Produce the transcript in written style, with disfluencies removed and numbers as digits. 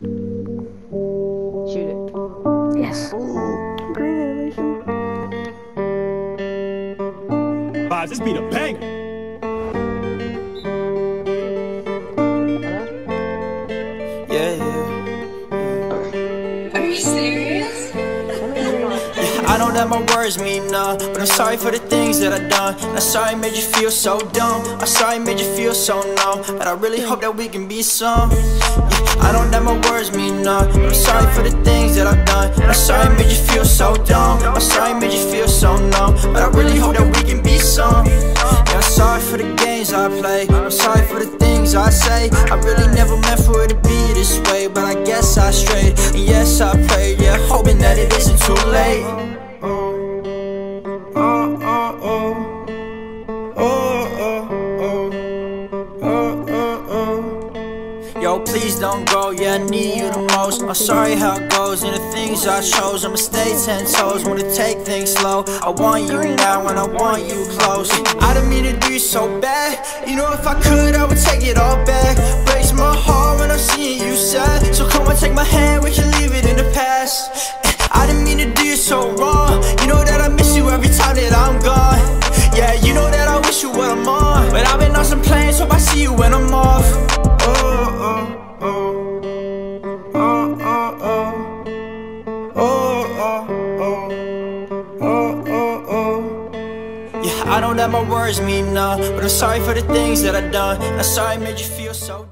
Shoot it. Yes. Ooh, great animation. Vibes, this beat a banger. Are you serious? I know that my words mean none, but I'm sorry for the things that I done. And I'm sorry I made you feel so dumb. I'm sorry I made you feel so numb, but I really hope that we can be some. I know that my words mean none, but I'm sorry for the things that I've done. And I'm sorry I made you feel so dumb. I'm sorry I made you feel so numb, but I really hope that we can be some. Yeah, I'm sorry for the games I play, I'm sorry for the things I say. I really never meant for it to be this way, but I guess I strayed. And yes, I prayed, yeah, hoping that it isn't too late. Yo, please don't go, yeah, I need you the most. I'm sorry how it goes, and the things I chose, I'ma stay 10 toes, wanna take things slow. I want you now, and I want you close. I didn't mean to do you so bad. You know, if I could, I would take it all back. Breaks my heart when I'm seeing you sad. So come on, take my hand, we can leave it in the past. I didn't mean to do you so wrong. You know that I miss you every time that I'm gone. Yeah, you know that I wish you what I'm on. But I've been on some planes, hope I see you when I'm off. Yeah, I know that my words mean none, but I'm sorry for the things that I've done. I'm sorry I made you feel so